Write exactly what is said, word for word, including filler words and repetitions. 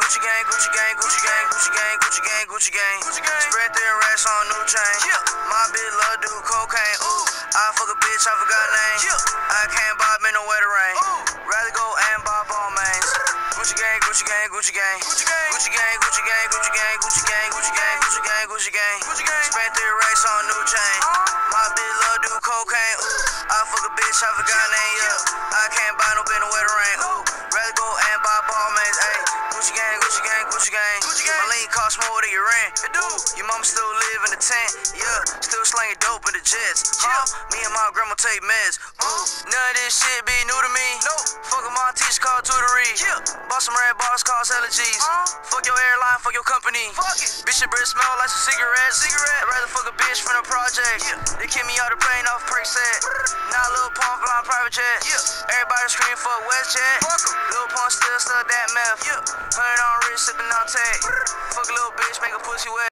Gucci gang, Gucci gang, Gucci gang, Gucci gang, Gucci gang, Gucci gang. Spread their racks on new chain. My bitch love do cocaine. Ooh, I fuck a bitch, I forgot name. I can't buy me no wetter rain. Rather go and buy ball mains. Gucci gang, Gucci gang, Gucci gang, Gucci gang, Gucci gang, Gucci gang, Gucci gang, Gucci gang, Gucci gang, Gucci gang, Gucci gang, Gucci gang. Spent their racks on new chain. My bitch love do cocaine. Ooh, I fuck a bitch, I forgot name. Yeah, I can't buy no bitch no wetter rain. Ooh, rather go and buy ball mains. Ayy, Gucci gang, Gucci gang, Gucci gang. My lean cost more than your rent. It do. Your mama still live in the tent. Yeah, still slanging dope in the jets. Huh? Me and my grandma take meds. Ooh, none of this shit be new to me. Nope. Fuck with my teacher called tutory. Yeah. Bought some red bars, cause allergies. Uh, fuck your airline, fuck your company. Fuck it. Bitch, your breath smell like some cigarettes. Cigarette. I'd rather fuck a bitch from the project. Yeah. They kick me out the plane off perk set. Now Lil Pump flying private jet. Yeah. Everybody scream for WestJet. Fuck em. Lil Pump still stuck that meth. Yeah. Hundred on wrist, sipping on tech. Fuck a little bitch, make a pussy wet.